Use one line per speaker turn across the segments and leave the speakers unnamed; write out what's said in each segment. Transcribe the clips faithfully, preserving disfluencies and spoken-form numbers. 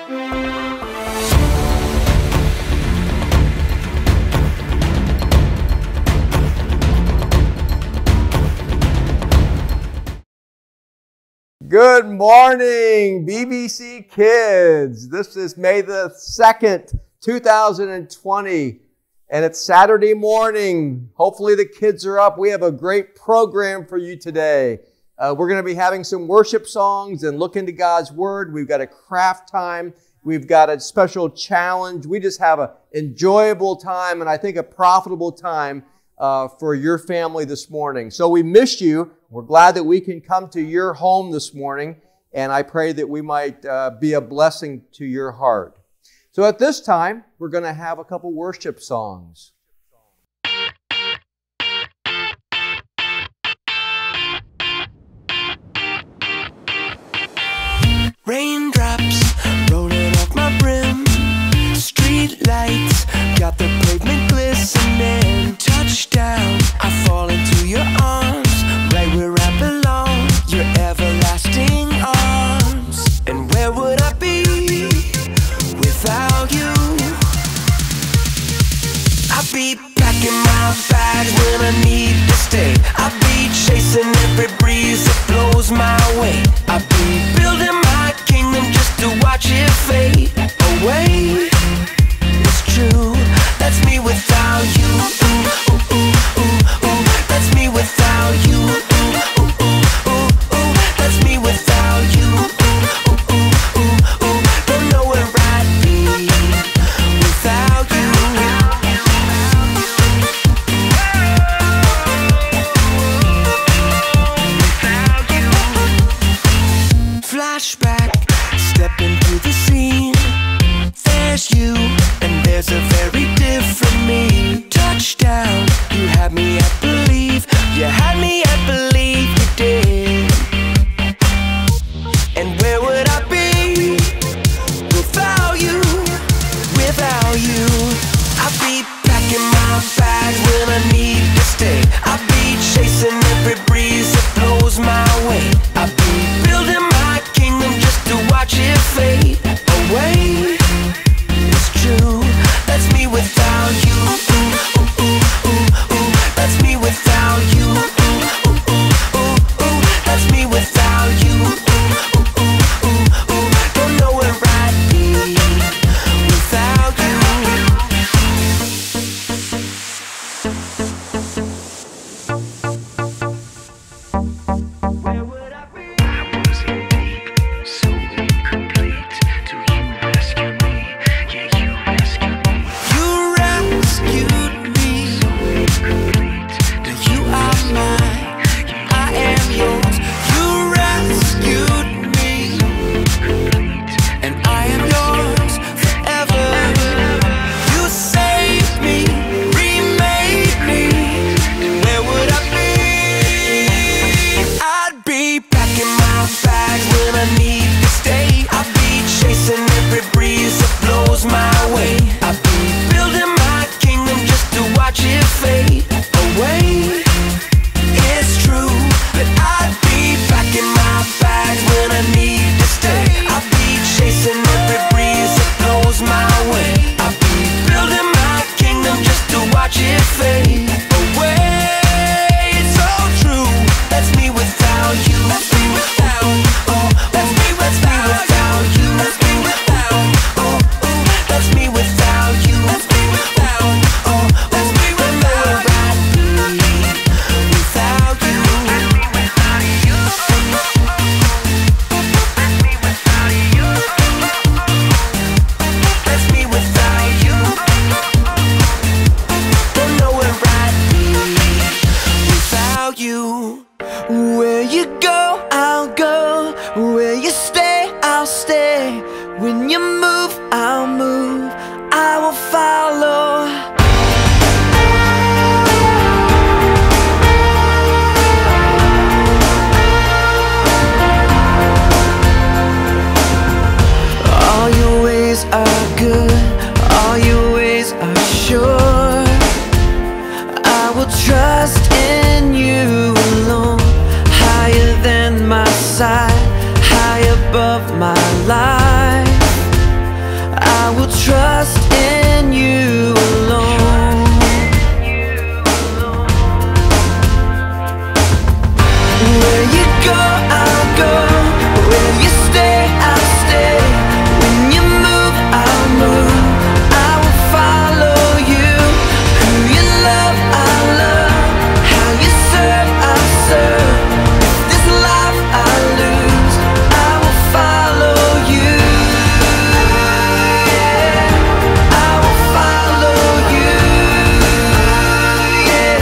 Good morning, B B C kids. This is May the second, two thousand twenty, and it's Saturday morning. Hopefully the kids are up. We have a great program for you today. Uh, we're going to be having some worship songs and look into God's Word. We've got a craft time. We've got a special challenge. We just have an enjoyable time and I think a profitable time uh, for your family this morning. So we miss you. We're glad that we can come to your home this morning, and I pray that we might uh, be a blessing to your heart. So at this time, we're going to have a couple worship songs.
Raindrops rolling off my brim, street lights got the pavement glistening. Touchdown, I fall into your arms, right where I belong, your everlasting arms. And where would I be without you? I'd be packing my bags when I need to stay. I'd be chasing every breeze that blows my way. I'd be building my kingdom just to watch it fade away. It's true, that's me without you. Ooh, ooh, ooh, ooh, ooh. That's me without you. Ooh, ooh, ooh, ooh, ooh. That's me without you. Ooh, ooh, ooh, ooh, ooh. Don't know where I'd be without you. Flashback, step into the scene. There's you, and there's a very different me. Touchdown, you had me at believe. You had me at believe you did. And where would I be without you? Without you, I'd be packing my bags when I need to stay. I'd be chasing every breeze that blows my way. I'd be building my kingdom just to watch it fade away. It's true, that's me without you. Ooh, ooh, ooh, ooh, ooh. That's me without you. Ooh, ooh, ooh, ooh, ooh. That's me without you. Ooh, ooh, ooh, ooh, ooh. Don't know where I'd be without you. will trust in you alone. Where you go, I'll go. Where you stay, I'll stay. When you move, I'll move. I will follow you. Who you love, I'll love. How you serve, I'll serve. If this life I lose, I will follow you. Yeah, I will follow you. Yeah.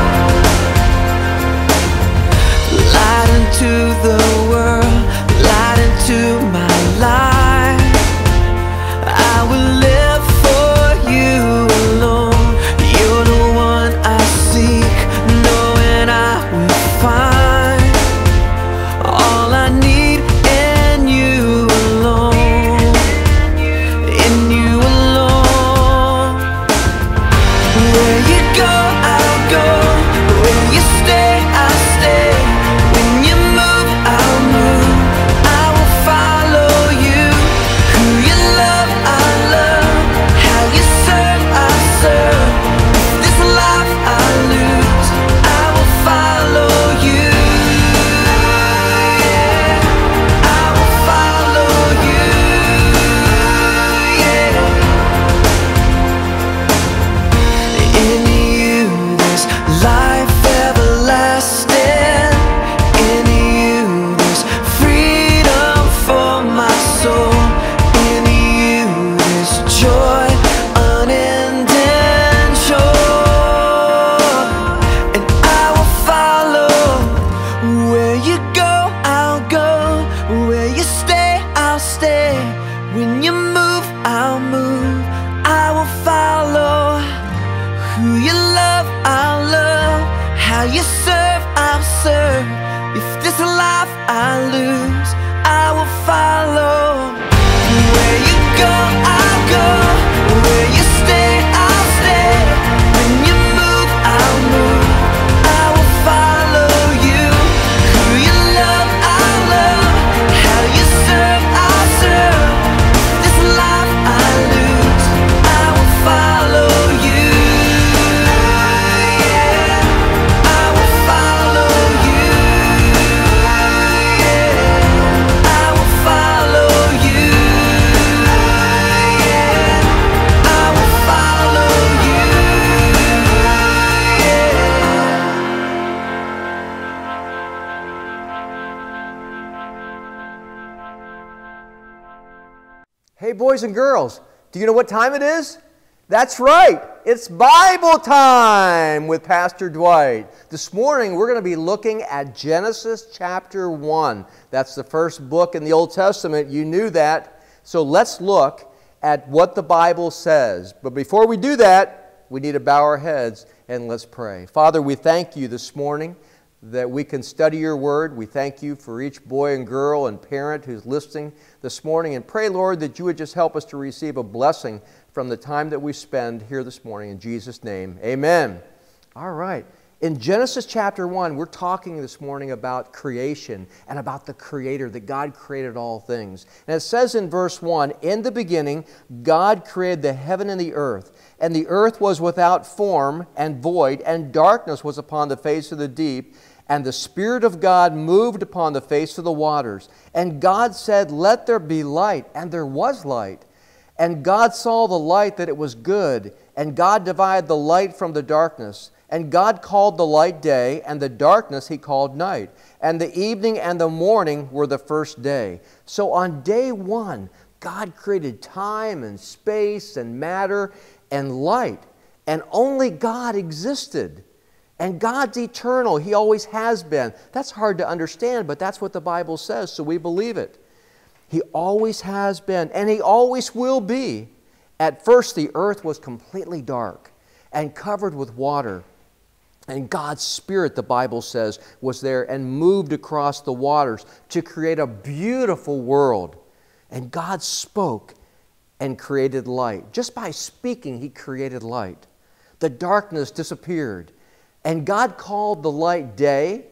Light into the world, light into my life. I will live for you alone. You're the one I seek, knowing I will find all I need in you alone, in you alone. Where you go, I'll go. Where you stay, I'll stay. When you move, I'll move. I will follow you. Who you love, I'll love. How you serve, I'll serve. If this life I lose, I will follow you. Yeah, I will follow you. Yeah. In you there's life everlasting. In you there's freedom for my soul. In you there's joy unending sure. And I will follow. Where you go, I'll go. Where you stay, I'll stay. When you move, I'll move. I will follow. Who you love, I'll love. How you serve, I'll serve. If this life I lose, I will follow. Where you go, I'll go. Where you stay, I'll stay. When you move, I'll move. I will follow you. Who you love, I'll love. How you serve, I'll serve. If this life I lose, I will follow you. Yeah, I will follow you. Yeah, I will follow you. Yeah, I will follow you.
Hey, boys and girls, do you know what time it is? That's right, it's Bible time with Pastor Dwight. This morning we're going to be looking at Genesis chapter one. That's the first book in the Old Testament. You knew that. So let's look at what the Bible says. But before we do that, we need to bow our heads and let's pray. Father, we thank you this morning that we can study your word. We thank you for each boy and girl and parent who's listening this morning. And pray, Lord, that you would just help us to receive a blessing from the time that we spend here this morning. In Jesus' name, amen. All right. In Genesis chapter one, we're talking this morning about creation and about the Creator, that God created all things. And it says in verse one, "In the beginning, God created the heaven and the earth. And the earth was without form and void, and darkness was upon the face of the deep. And the Spirit of God moved upon the face of the waters. And God said, 'Let there be light,' and there was light. And God saw the light that it was good, and God divided the light from the darkness. And God called the light day, and the darkness He called night. And the evening and the morning were the first day." So on day one, God created time and space and matter and light. And only God existed. And God's eternal. He always has been. That's hard to understand, but that's what the Bible says, so we believe it. He always has been, and He always will be. At first, the earth was completely dark and covered with water. And God's Spirit, the Bible says, was there and moved across the waters to create a beautiful world. And God spoke and created light. Just by speaking, He created light. The darkness disappeared. And God called the light day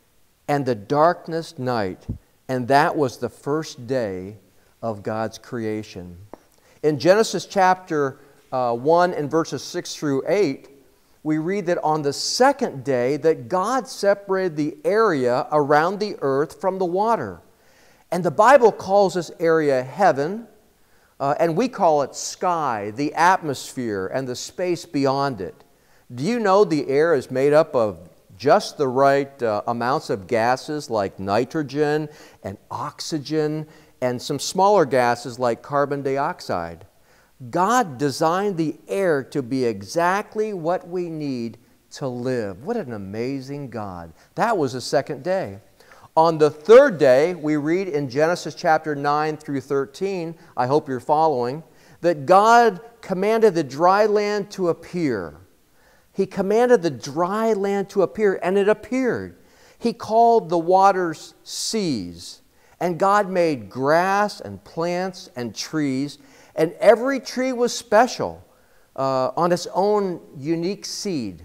and the darkness night. And that was the first day of God's creation. In Genesis chapter uh, one and verses six through eight, we read that on the second day that God separated the area around the earth from the water. And the Bible calls this area heaven, uh, and we call it sky, the atmosphere, and the space beyond it. Do you know the air is made up of just the right uh, amounts of gases like nitrogen and oxygen and some smaller gases like carbon dioxide? God designed the air to be exactly what we need to live. What an amazing God. That was the second day. On the third day, we read in Genesis chapter nine through thirteen, I hope you're following, that God commanded the dry land to appear. He commanded the dry land to appear, and it appeared. He called the waters seas, and God made grass and plants and trees, and every tree was special uh, on its own unique seed.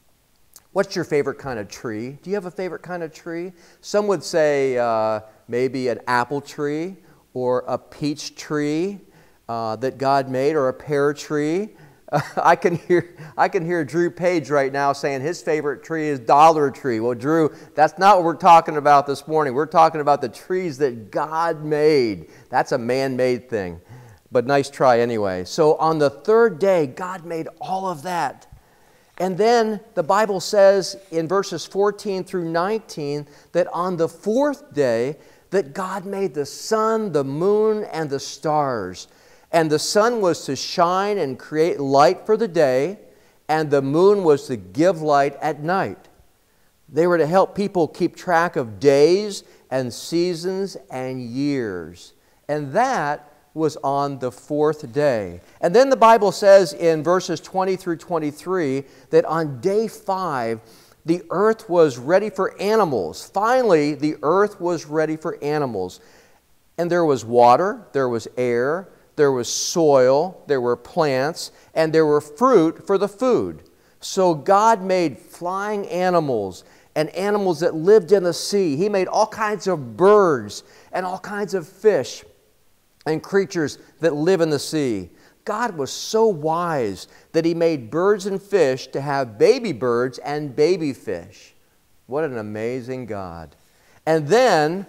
What's your favorite kind of tree? Do you have a favorite kind of tree? Some would say uh, maybe an apple tree or a peach tree uh, that God made, or a pear tree. Uh, I can hear I can hear Drew Page right now saying his favorite tree is Dollar Tree. Well, Drew, that's not what we're talking about this morning. We're talking about the trees that God made. That's a man-made thing, but nice try anyway. So on the third day, God made all of that. And then the Bible says in verses fourteen through nineteen that on the fourth day that God made the sun, the moon, and the stars. And the sun was to shine and create light for the day, and the moon was to give light at night. They were to help people keep track of days and seasons and years. And that was on the fourth day. And then the Bible says in verses twenty through twenty-three that on day five, the earth was ready for animals. Finally, the earth was ready for animals. And there was water, there was air, there was soil, there were plants, and there were fruit for the food. So God made flying animals and animals that lived in the sea. He made all kinds of birds and all kinds of fish and creatures that live in the sea. God was so wise that He made birds and fish to have baby birds and baby fish. What an amazing God. And then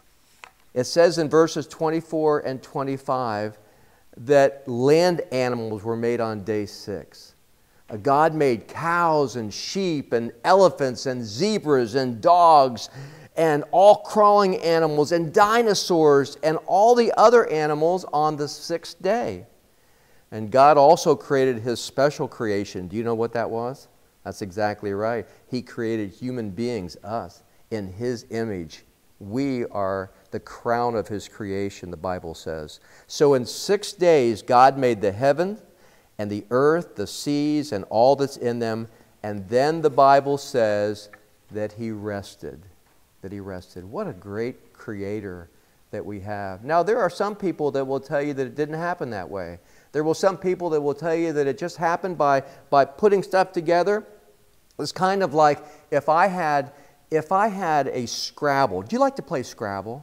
it says in verses twenty-four and twenty-five that land animals were made on day six. God made cows and sheep and elephants and zebras and dogs and all crawling animals and dinosaurs and all the other animals on the sixth day. And God also created His special creation. Do you know what that was? That's exactly right. He created human beings, us, in His image. We are the crown of His creation, the Bible says. So in six days, God made the heaven and the earth, the seas, and all that's in them. And then the Bible says that He rested. That He rested. What a great Creator that we have. Now, there are some people that will tell you that it didn't happen that way. There will some people that will tell you that it just happened by, by putting stuff together. It's kind of like if I had, if I had a Scrabble. Do you like to play Scrabble?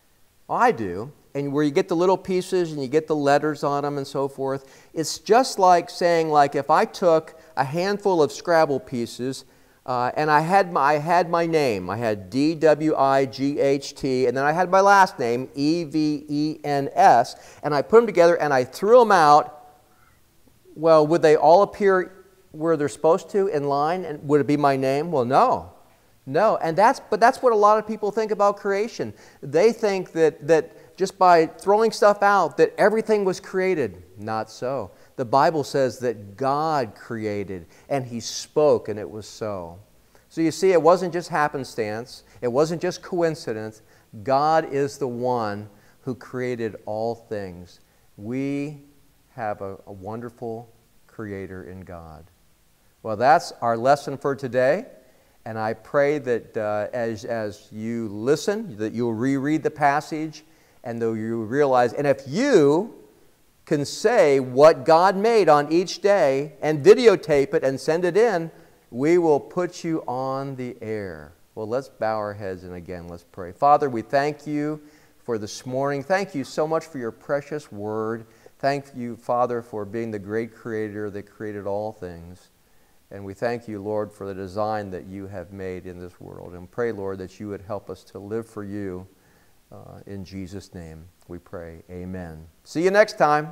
I do. And where you get the little pieces and you get the letters on them and so forth. It's just like saying, like, if I took a handful of Scrabble pieces uh, and I had, my, I had my name. I had D W I G H T, and then I had my last name, E V E N S, and I put them together and I threw them out. Well, would they all appear where they're supposed to in line? And would it be my name? Well, no. No, and that's, but that's what a lot of people think about creation. They think that, that just by throwing stuff out that everything was created. Not so. The Bible says that God created and He spoke and it was so. So you see, it wasn't just happenstance. It wasn't just coincidence. God is the one who created all things. We have a, a wonderful Creator in God. Well, that's our lesson for today. And I pray that uh, as, as you listen, that you'll reread the passage and that you realize, and if you can say what God made on each day and videotape it and send it in, we will put you on the air. Well, let's bow our heads and again, let's pray. Father, we thank You for this morning. Thank You so much for Your precious word. Thank you, Father, for being the great creator that created all things. And we thank you, Lord, for the design that you have made in this world. And pray, Lord, that you would help us to live for you. Uh, in Jesus' name we pray. Amen. See you next time.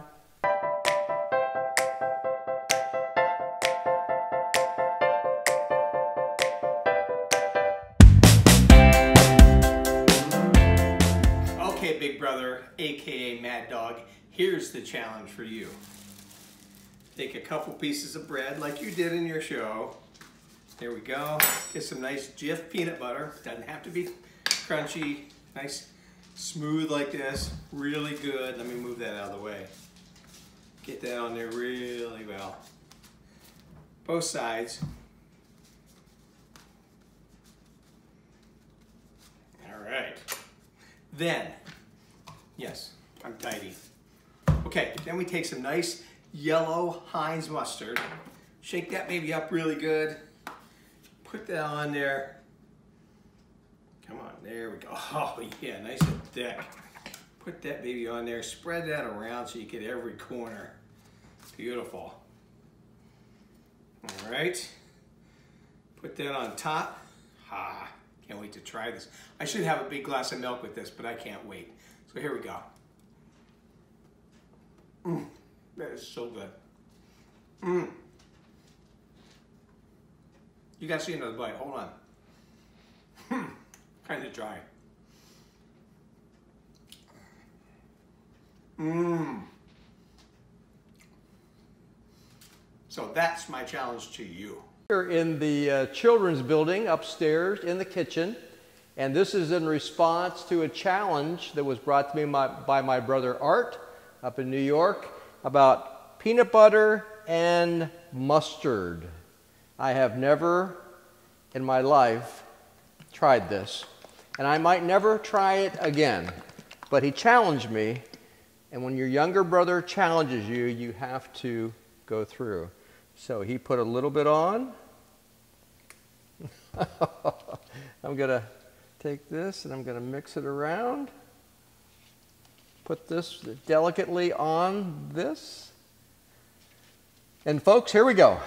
Okay, Big Brother, aka Mad Dog, here's the challenge for you. Take a couple pieces of bread like you did in your show. There we go. Get some nice Jif peanut butter. Doesn't have to be crunchy. Nice, smooth like this. Really good. Let me move that out of the way. Get that on there really well. Both sides. All right. Then, yes, I'm tidy. Okay, then we take some nice yellow Heinz mustard. Shake that baby up really good. Put that on there. Come on, there we go. Oh yeah, nice and thick. Put that baby on there. Spread that around so you get every corner. Beautiful. All right. Put that on top. Ah, can't wait to try this. I should have a big glass of milk with this, but I can't wait. So here we go. Mmm, that is so good. Mmm. You gotta see another bite. Hold on. Hmm, kind of dry. Mmm. So that's my challenge to you.
We're in the uh, children's building upstairs in the kitchen, and this is in response to a challenge that was brought to me my, by my brother Art up in New York about peanut butter and mustard. I have never in my life tried this, and I might never try it again, but he challenged me, and when your younger brother challenges you, you have to go through. So he put a little bit on. I'm going to take this and I'm going to mix it around. Put this delicately on this. And folks, here we go.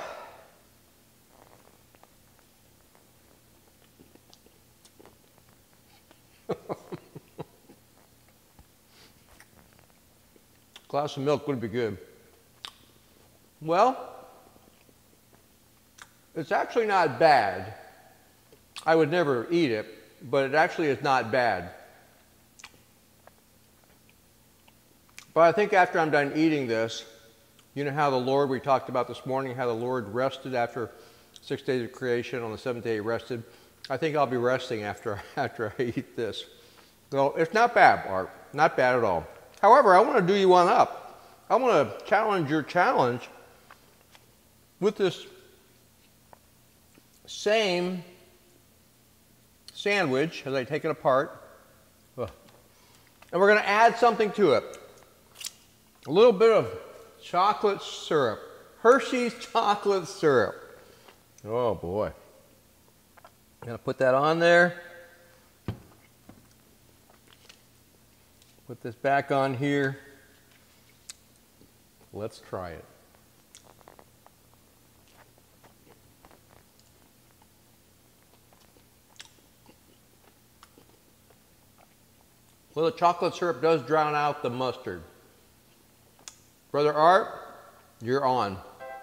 Glass of milk would be good. Well, it's actually not bad. I would never eat it, but it actually is not bad. But I think after I'm done eating this, you know how the Lord, we talked about this morning, how the Lord rested after six days of creation, on the seventh day he rested. I think I'll be resting after, after I eat this. So it's not bad, Art, not bad at all. However, I want to do you one up. I want to challenge your challenge with this same sandwich as I take it apart. Ugh. And we're going to add something to it. A little bit of chocolate syrup. Hershey's chocolate syrup. Oh boy. I'm going to put that on there. Put this back on here. Let's try it. Well, the chocolate syrup does drown out the mustard. Brother Art, you're on.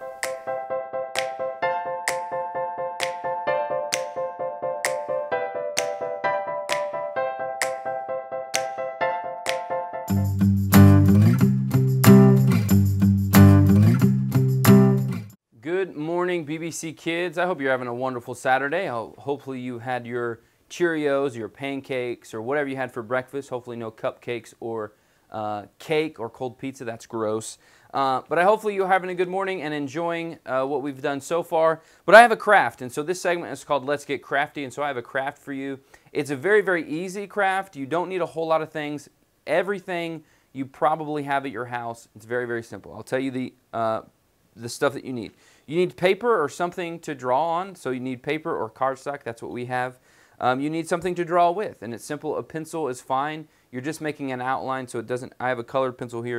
Good morning, B B C kids. I hope you're having a wonderful Saturday. I'll, hopefully you had your Cheerios, your pancakes, or whatever you had for breakfast. Hopefully no cupcakes or uh, cake or cold pizza. That's gross. Uh, but I hopefully you're having a good morning and enjoying uh, what we've done so far. But I have a craft, and so this segment is called Let's Get Crafty, and so I have a craft for you. It's a very, very easy craft. You don't need a whole lot of things. Everything you probably have at your house. It's very, very simple. I'll tell you the, uh, the stuff that you need. You need paper or something to draw on, so you need paper or cardstock. That's what we have. Um, you need something to draw with, and it's simple. A pencil is fine. You're just making an outline, so it doesn't. I have a colored pencil here.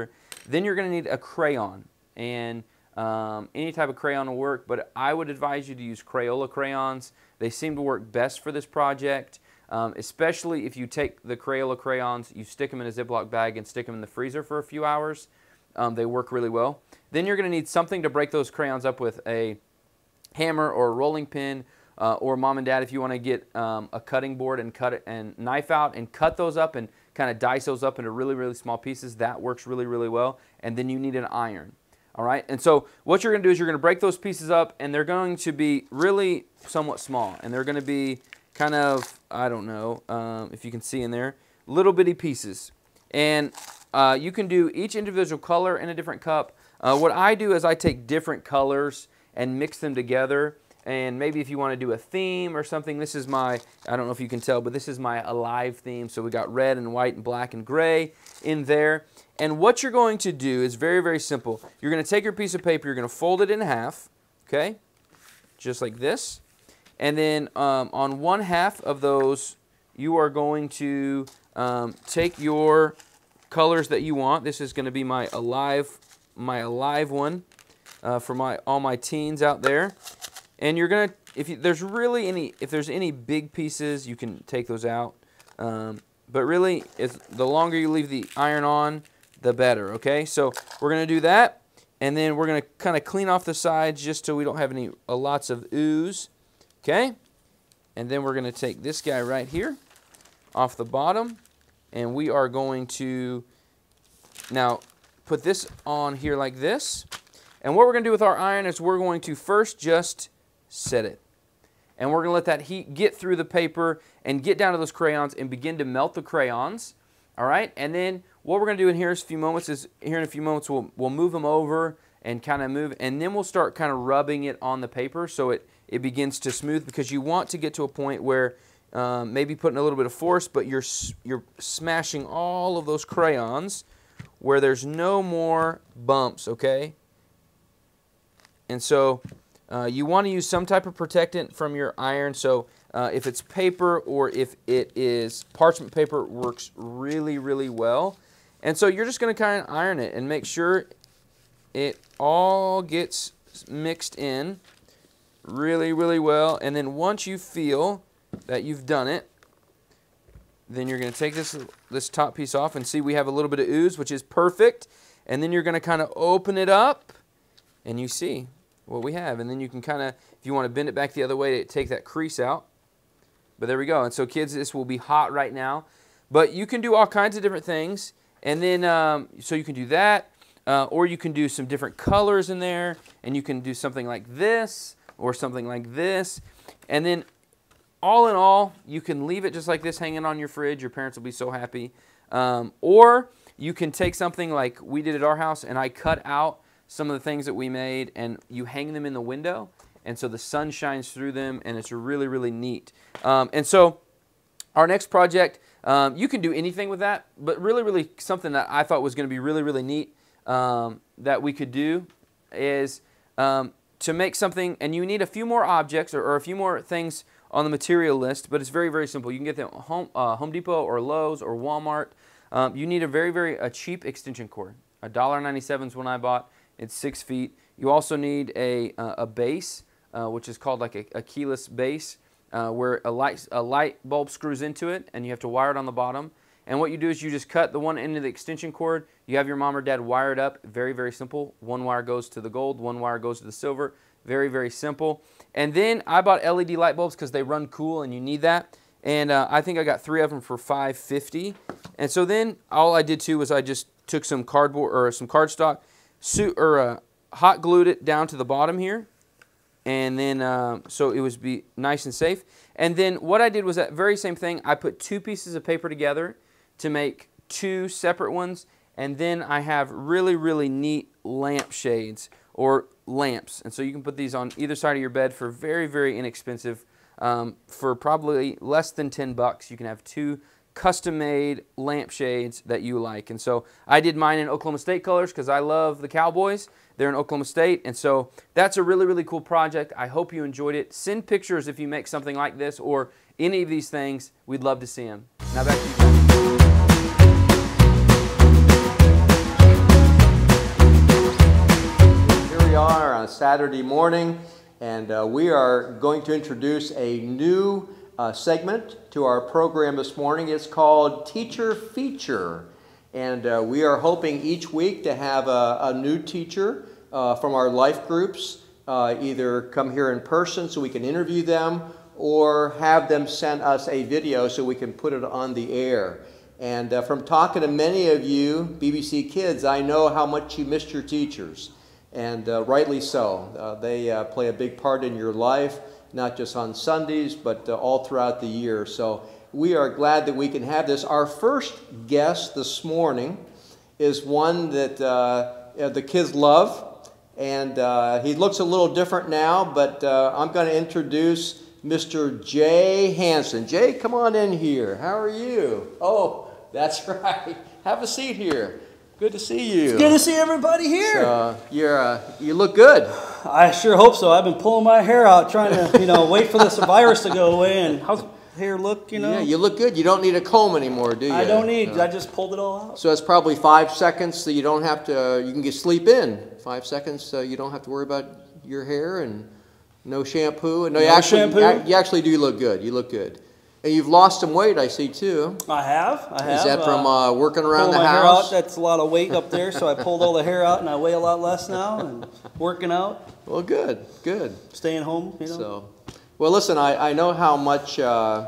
Then you're going to need a crayon, and um, any type of crayon will work, but I would advise you to use Crayola crayons. They seem to work best for this project, um, especially if you take the Crayola crayons, you stick them in a Ziploc bag and stick them in the freezer for a few hours. Um, they work really well. Then you're going to need something to break those crayons up with, a hammer or a rolling pin, uh, or mom and dad, if you want to get um, a cutting board and cut it and knife out and cut those up and kind of dice those up into really, really small pieces. That works really, really well. And then you need an iron. All right, and so what you're going to do is you're going to break those pieces up, and they're going to be really somewhat small, and they're going to be kind of, I don't know um, if you can see in there, little bitty pieces. And uh, you can do each individual color in a different cup. Uh, what I do is I take different colors and mix them together, and maybe if you want to do a theme or something, this is my, I don't know if you can tell, but this is my alive theme. So we got red and white and black and gray in there. And what you're going to do is very, very simple. You're going to take your piece of paper, you're going to fold it in half, okay, just like this. And then um, on one half of those, you are going to um, take your colors that you want. This is going to be my alive, my alive one uh, for my all my teens out there. And you're going to, if you, there's really any, if there's any big pieces, you can take those out. Um, but really, if, the longer you leave the iron on, the better, okay? So we're going to do that, and then we're going to kind of clean off the sides just so we don't have any uh, lots of ooze, okay? And then we're going to take this guy right here off the bottom, and we are going to now put this on here like this. And what we're going to do with our iron is we're going to first just set it. And we're going to let that heat get through the paper and get down to those crayons and begin to melt the crayons, all right? And then what we're going to do in here is a few moments is here in a few moments we'll we'll move them over and kind of move, and then we'll start kind of rubbing it on the paper so it it begins to smooth, because you want to get to a point where um, maybe putting a little bit of force, but you're you're smashing all of those crayons where there's no more bumps, okay? And so uh, you want to use some type of protectant from your iron. So uh, if it's paper or if it is parchment paper, it works really, really well. And so you're just going to kind of iron it and make sure it all gets mixed in really, really well. And then once you feel that you've done it, then you're going to take this, this top piece off, and see we have a little bit of ooze, which is perfect. And then you're going to kind of open it up, and you see what we have. And then you can kind of, if you want to bend it back the other way, to take that crease out. But there we go. And so kids, this will be hot right now. But you can do all kinds of different things. And then, um, so you can do that, uh, or you can do some different colors in there, and you can do something like this, or something like this. And then, all in all, you can leave it just like this hanging on your fridge. Your parents will be so happy. Um, or you can take something like we did at our house, and I cut out some of the things that we made, and you hang them in the window, and so the sun shines through them, and it's really, really neat. Um, and so, our next project, Um, you can do anything with that, but really, really something that I thought was going to be really, really neat um, that we could do is um, to make something, and you need a few more objects or, or a few more things on the material list, but it's very, very simple. You can get them at Home, uh, Home Depot or Lowe's or Walmart. Um, you need a very, very a cheap extension cord. a dollar ninety-seven is when I bought. It's six feet. You also need a, uh, a base, uh, which is called like a, a keyless base. Uh, where a light, a light bulb screws into it, and you have to wire it on the bottom. And what you do is you just cut the one end of the extension cord. You have your mom or dad wire it up. Very, very simple. One wire goes to the gold, one wire goes to the silver. Very, very simple. And then I bought L E D light bulbs because they run cool and you need that. And uh, I think I got three of them for five fifty. And so then all I did too was I just took some cardboard or some cardstock, or uh, hot glued it down to the bottom here. And then, uh, so it was be nice and safe. And then what I did was that very same thing. I put two pieces of paper together to make two separate ones. And then I have really, really neat lamp shades or lamps. And so you can put these on either side of your bed for very, very inexpensive. Um, for probably less than ten bucks, you can have two custom-made lampshades that you like. And so I did mine in Oklahoma State colors because I love the Cowboys. They're in Oklahoma State, and so that's a really, really cool project. I hope you enjoyed it. Send pictures if you make something like this or any of these things. We'd love to see them. Now back to you.
Saturday morning, and uh, we are going to introduce a new uh, segment to our program this morning. It's called Teacher Feature, and uh, we are hoping each week to have a, a new teacher uh, from our life groups uh, either come here in person so we can interview them, or have them send us a video so we can put it on the air. And uh, from talking to many of you, B B C kids, I know how much you missed your teachers, and uh, rightly so. Uh, they uh, play a big part in your life, not just on Sundays, but uh, all throughout the year. So we are glad that we can have this. Our first guest this morning is one that uh, the kids love, and uh, he looks a little different now, but uh, I'm going to introduce Mister Jay Hansen. Jay, come on in here. How are you? Oh, that's right. Have a seat here. Good to see you.
It's good to see everybody here.
So, you're, uh, you look good.
I sure hope so. I've been pulling my hair out, trying to, you know, wait for this virus to go away. And how's hair look, you know?
Yeah, you look good. You don't need a comb anymore, do you?
I don't need.
Uh,
I just pulled it all out.
So it's probably five seconds so you don't have to, you can get sleep in. Five seconds so you don't have to worry about your hair, and no shampoo. And no,
No
you actually,
shampoo?
You actually do look good. You look good. And you've lost some weight, I see, too.
I have. I have.
Is that from uh, working around
pulling
the
my
house?
Hair out. That's a lot of weight up there, so I pulled all the hair out, and I weigh a lot less now, and working out.
Well, good, good.
Staying home, you know.
So, well, listen, I, I know how much uh,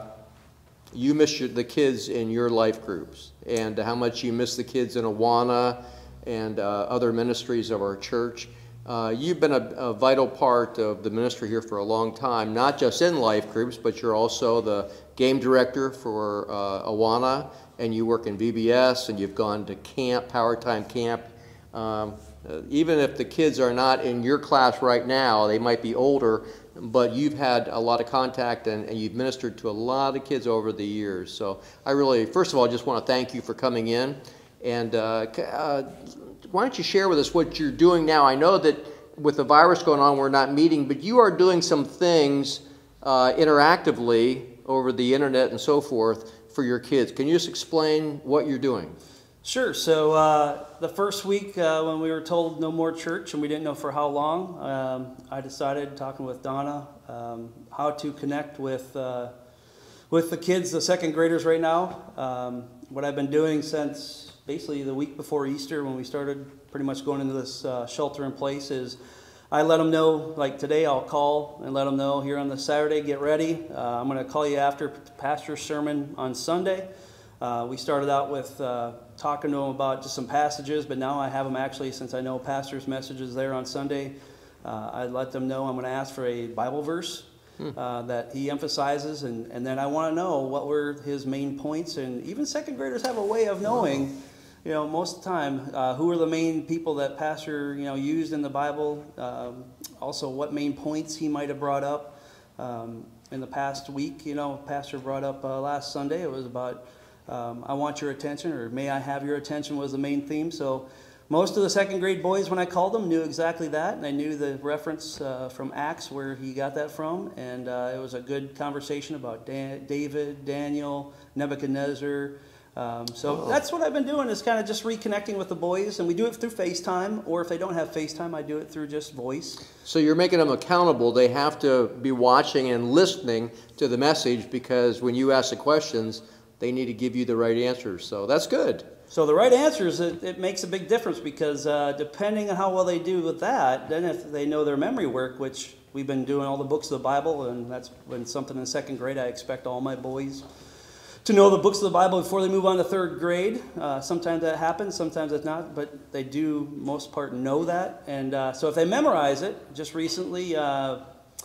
you miss your, the kids in your life groups, and how much you miss the kids in Awana and uh, other ministries of our church. Uh, you've been a, a vital part of the ministry here for a long time, not just in life groups, but you're also the game director for uh, Awana, and you work in V B S, and you've gone to camp, Power Time Camp. Um, uh, even if the kids are not in your class right now, they might be older, but you've had a lot of contact, and, and you've ministered to a lot of kids over the years. So I really, first of all, just want to thank you for coming in. And uh, uh, why don't you share with us what you're doing now? I know that with the virus going on, we're not meeting, but you are doing some things uh, interactively over the internet and so forth for your kids. Can you just explain what you're doing?
Sure. So uh, the first week uh, when we were told no more church, and we didn't know for how long, um, I decided, talking with Donna, um, how to connect with uh, with the kids, the second graders right now. Um, what I've been doing since basically the week before Easter, when we started pretty much going into this uh, shelter in place, is I let them know, like today I'll call and let them know here on the Saturday, get ready. Uh, I'm going to call you after Pastor's sermon on Sunday. Uh, we started out with uh, talking to them about just some passages, but now I have them actually, since I know Pastor's message is there on Sunday, uh, I let them know I'm going to ask for a Bible verse uh, that he emphasizes, and, and then I want to know what were his main points. And even second graders have a way of knowing, you know, most of the time, uh, who are the main people that Pastor, you know, used in the Bible. Um, also, what main points he might have brought up um, in the past week. You know, Pastor brought up uh, last Sunday. It was about um, I want your attention, or may I have your attention was the main theme. So most of the second grade boys, when I called them, knew exactly that, and I knew the reference uh, from Acts where he got that from. And uh, it was a good conversation about Dan David, Daniel, Nebuchadnezzar. Um, so oh. That's what I've been doing, is kind of just reconnecting with the boys, and we do it through FaceTime, or if they don't have FaceTime, I do it through just voice.
So you're making them accountable. They have to be watching and listening to the message, because when you ask the questions, they need to give you the right answers. So that's good.
So the right answers, it, it makes a big difference, because uh, depending on how well they do with that, then if they know their memory work, which we've been doing all the books of the Bible, and that's been something in second grade I expect all my boys to know the books of the Bible before they move on to third grade. Uh, sometimes that happens, sometimes it's not, but they do, most part, know that. And uh, so if they memorize it, just recently, uh, uh,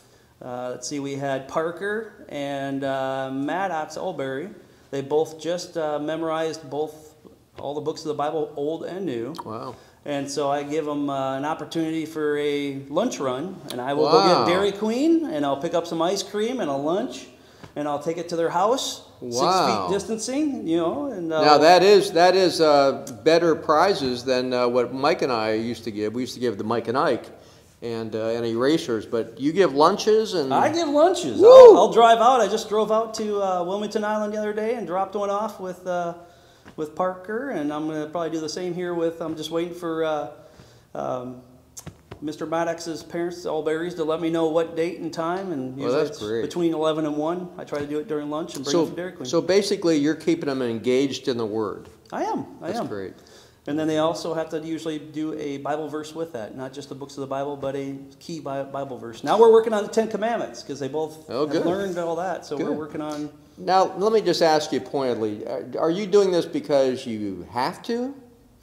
let's see, we had Parker and uh, Maddox Olberry. They both just uh, memorized both all the books of the Bible, Old and New.
Wow.
And so I give them uh, an opportunity for a lunch run, and I will
Wow.
go get Dairy Queen, and I'll pick up some ice cream and a lunch, and I'll take it to their house.
Wow.
Six feet distancing, you know. And, uh,
Now that is that is uh, better prizes than uh, what Mike and I used to give. We used to give the Mike and Ike and uh, and erasers, but you give lunches and
I give lunches.
Woo!
I'll, I'll drive out. I just drove out to uh, Wilmington Island the other day and dropped one off with uh, with Parker, and I'm going to probably do the same here with. I'm just waiting for uh, um, Mister Maddox's parents, all berries, to let me know what date and time, and
Well,
usually
that's
it's
great.
between eleven and one. I try to do it during lunch and bring
So,
it from Dairy Queen.
so basically, you're keeping them engaged in the Word.
I am. I
That's
am.
great.
And then they also have to usually do a Bible verse with that, not just the books of the Bible, but a key Bi- Bible verse. Now we're working on the Ten Commandments because they both
Oh,
have
good.
learned all that. So
Good.
we're working on.
Now, let me just ask you pointedly, are- are you doing this because you have to?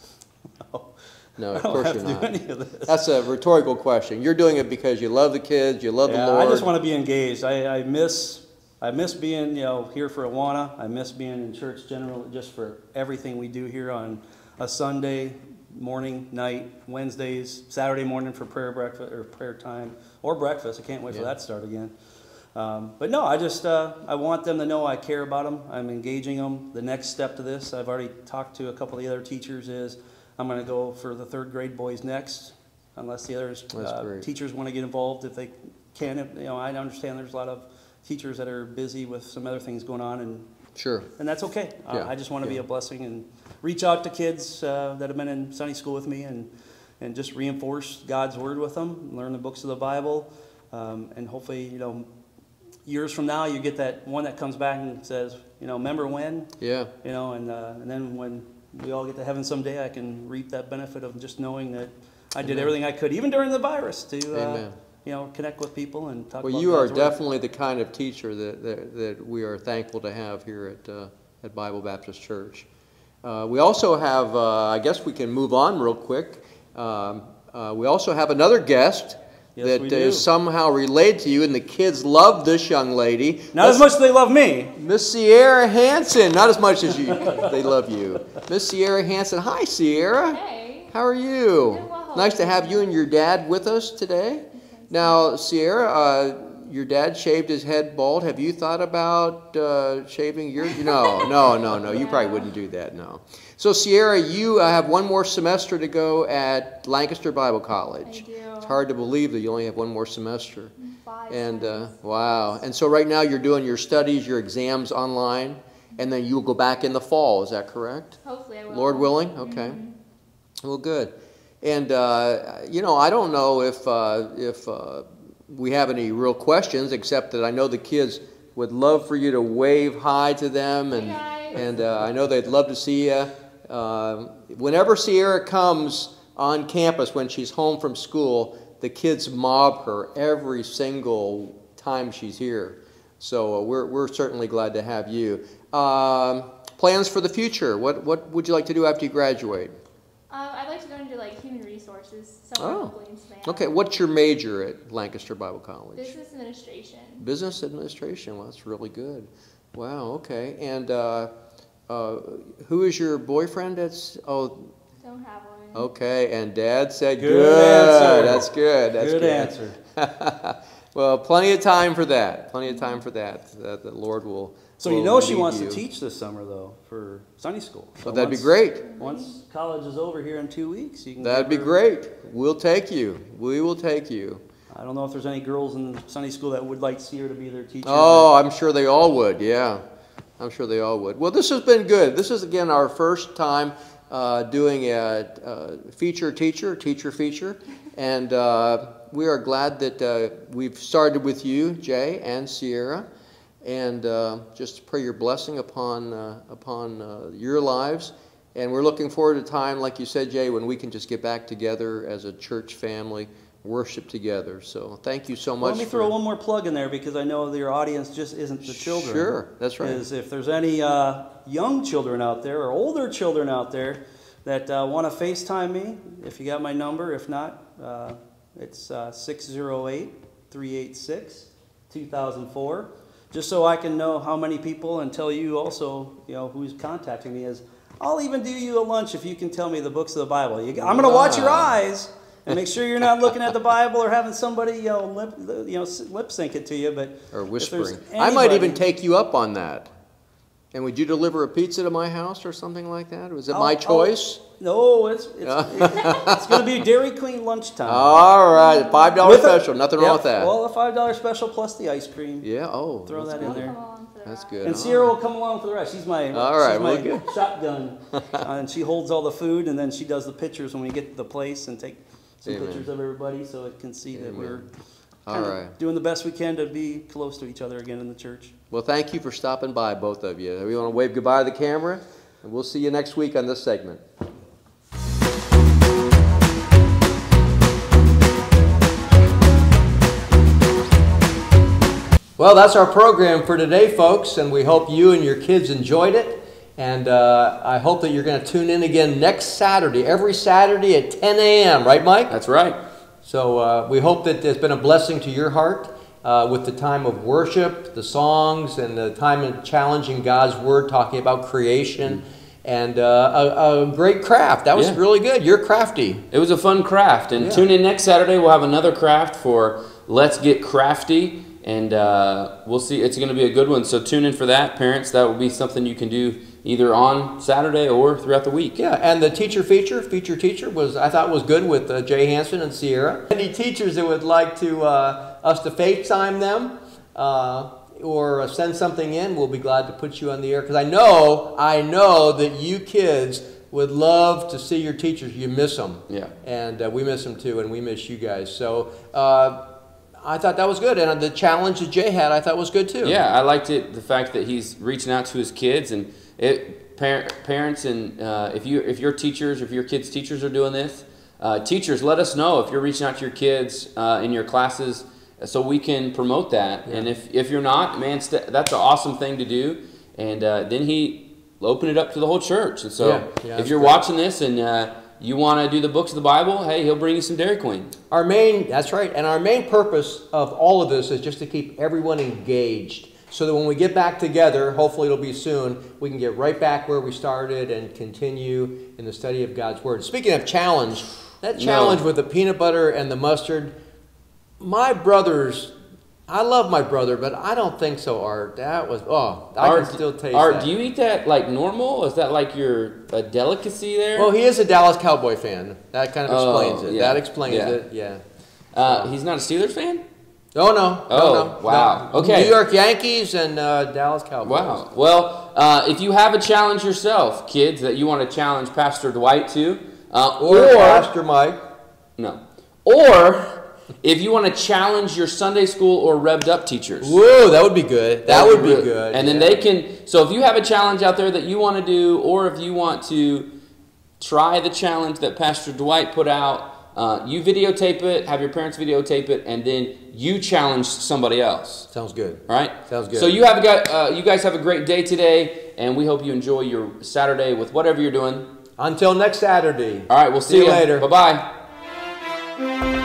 No,
No,
I
of
don't
course
have
you're
to
not.
do any of this.
That's a rhetorical question. You're doing it because you love the kids, you love
Yeah,
the Lord.
I just want to be engaged. I, I miss I miss being you know here for Awana. I miss being in church generally, just for everything we do here on a Sunday morning, night, Wednesdays, Saturday morning for prayer breakfast or prayer time or breakfast. I can't wait
Yeah.
for that to start again. Um, but no, I just uh, I want them to know I care about them. I'm engaging them. The next step to this, I've already talked to a couple of the other teachers, is I'm going to go for the third grade boys next, unless the others
That's
uh,
great.
teachers want to get involved if they can. If, you know, I understand there's a lot of teachers that are busy with some other things going on, and
Sure.
and that's okay. Uh,
Yeah,
I just want to be
yeah.
a blessing and reach out to kids uh, that have been in Sunday school with me, and and just reinforce God's word with them, learn the books of the Bible, um, and hopefully, you know, years from now, you get that one that comes back and says, you know, remember when?
Yeah.
You know, and uh, and then when we all get to heaven someday, I can reap that benefit of just knowing that I did
Amen.
everything I could, even during the virus, to uh,
Amen.
you know, connect with people and talk
Well,
about
you are
God's word.
definitely the kind of teacher that, that, that we are thankful to have here at, uh, at Bible Baptist Church. Uh, we also have, uh, I guess we can move on real quick. Um, uh, we also have another guest
Yes,
that
we do.
is somehow related to you, and the kids love this young lady.
Not as much as they love me.
Miss Sierra Hansen, not as much as you, they love you. Miss Sierra Hansen, hi Sierra.
Hey.
How are you?
Doing well.
Nice to have you and your dad with us today. Now, Sierra, uh, your dad shaved his head bald. Have you thought about uh, shaving your? No, no, no, no. You probably wouldn't do that. No. So, Sierra, you uh, have one more semester to go at Lancaster Bible College.
I do.
It's hard to believe that you only have one more semester.
Five
And uh,
times.
wow. And so right now you're doing your studies, your exams online, and then you'll go back in the fall. Is that correct?
Hopefully I will.
Lord willing? Okay. Well, good. And, uh, you know, I don't know if, uh, if uh, we have any real questions, except that I know the kids would love for you to wave hi to them. And,
Hi, guys.
and uh, I know they'd love to see you. Uh, whenever Sierra comes on campus when she's home from school, the kids mob her every single time she's here. So uh, we're, we're certainly glad to have you. Um, plans for the future. What, what would you like to do after you graduate?
Um, I'd like to go into like human resources somewhere
Oh.
locally in Savannah.
Okay, what's your major at Lancaster Bible College?
Business administration.
Business administration. Well, that's really good. Wow, okay. And uh, uh, who is your boyfriend that's, oh,
Don't have one.
okay, and Dad said good.
Good answer.
That's good. That's
Good
good.
answer.
Well, plenty of time for that. Plenty of time for that. That the Lord will.
So you
will
know she
lead
wants
you.
to teach this summer, though, for Sunday school. So
Well, that'd be
once-
great.
Once college is over here in two weeks, you can.
That'd be
give her-
great. We'll take you. We will take you.
I don't know if there's any girls in Sunday school that would like Sierra to be their teacher.
Oh, I'm sure they all would. Yeah, I'm sure they all would. Well, this has been good. This is again our first time uh, doing a, a feature teacher, teacher feature, and uh, we are glad that uh, we've started with you, Jay and Sierra, and uh, just pray your blessing upon uh, upon uh, your lives. And we're looking forward to a time, like you said, Jay, when we can just get back together as a church family, worship together. So thank you so much.
Let me
for,
throw one more plug in there because I know that your audience just isn't the children.
Sure, that's right.
Is if there's any uh, young children out there or older children out there that uh, want to FaceTime me, if you got my number, if not, uh, it's uh, six zero eight, three eight six, two thousand four. Just so I can know how many people and tell you also, you know, who's contacting me is, I'll even do you a lunch if you can tell me the books of the Bible. You, I'm going to watch your
Wow.
eyes and make sure you're not looking at the Bible or having somebody, you know, lip, you know, lip sync it to you. But
Or
if
whispering.
there's
I might even
anybody-
take you up on that. And would you deliver a pizza to my house or something like that? Was it
I'll-
my
I'll-
choice?
No, it's it's, it's going to be Dairy Queen lunchtime.
All right, five dollar
With a-
special. Nothing wrong
Yep,
with that.
Well, a five dollar special plus the ice cream.
Yeah. Oh,
Throw
that's
that in
good.
there.
Come along for the
That's
ride.
good.
And
All
Sierra
right.
will come along for the rest. She's my,
All right,
she's my
well, good.
shotgun. uh, and she holds all the food, and then she does the pictures when we get to the place and take some
Amen.
pictures of everybody so it can see that
Amen.
we're
All
kind of
right.
doing the best we can to be close to each other again in the church.
Well, thank you for stopping by, both of you. We want to wave goodbye to the camera, and we'll see you next week on this segment. Well, that's our program for today, folks, and we hope you and your kids enjoyed it. And uh, I hope that you're going to tune in again next Saturday, every Saturday at ten A M Right, Mike?
That's right.
So uh, we hope that it's been a blessing to your heart uh, with the time of worship, the songs, and the time of challenging God's Word, talking about creation, and uh, a, a great craft. That was
Yeah.
really good. You're crafty.
It was a fun craft. And
Yeah.
tune in next Saturday. We'll have another craft for Let's Get Crafty. And uh, we'll see. It's going to be a good one. So tune in for that, parents. That will be something you can do either on Saturday or throughout the week.
Yeah, and the teacher feature, feature teacher, was I thought was good with uh, Jay Hansen and Sierra. Any teachers that would like to uh, us to FaceTime them uh, or send something in, we'll be glad to put you on the air, because I know, I know that you kids would love to see your teachers. You miss them.
Yeah.
And uh, we miss them too, and we miss you guys. So uh, I thought that was good. And the challenge that Jay had, I thought was good too.
Yeah, I liked it. The fact that he's reaching out to his kids and it, par parents, and uh, if you if your teachers, if your kids' teachers are doing this, uh, teachers, let us know if you're reaching out to your kids uh, in your classes, so we can promote that. Yeah. And if if you're not, man, that's an awesome thing to do. And uh, then he opened it up to the whole church. And so
Yeah. Yeah,
if you're
great.
watching this and uh, you want to do the books of the Bible, hey, he'll bring you some Dairy Queen.
Our main, that's right, and our main purpose of all of this is just to keep everyone engaged, so that when we get back together, hopefully it'll be soon, we can get right back where we started and continue in the study of God's Word. Speaking of challenge, that challenge
No.
with the peanut butter and the mustard, my brothers, I love my brother, but I don't think so, Art. That was, oh, I
Art,
can still taste
Art,
that.
do you eat that like normal? Is that like your a delicacy there?
Well, he is a Dallas Cowboy fan. That kind of
Oh,
explains it.
yeah.
That explains
Yeah.
it, yeah.
uh, he's not a Steelers fan?
Oh, no.
Oh,
no, no,
wow.
no.
Okay.
New York Yankees and uh, Dallas Cowboys.
Wow. Well, uh, if you have a challenge yourself, kids, that you want to challenge Pastor Dwight to, uh,
Or,
or
Pastor Mike.
no, or if you want to challenge your Sunday school or revved up teachers.
Whoa, that would be good. That, would be
really-
good.
And then
yeah.
they can, so if you have a challenge out there that you want to do, or if you want to try the challenge that Pastor Dwight put out, uh, you videotape it, have your parents videotape it, and then you challenge somebody else.
Sounds good.
All right?
Sounds good.
So you have got, uh, you guys have a great day today, and we hope you enjoy your Saturday with whatever you're doing.
Until next Saturday.
All right, we'll see,
See you
you
later.
Bye-bye.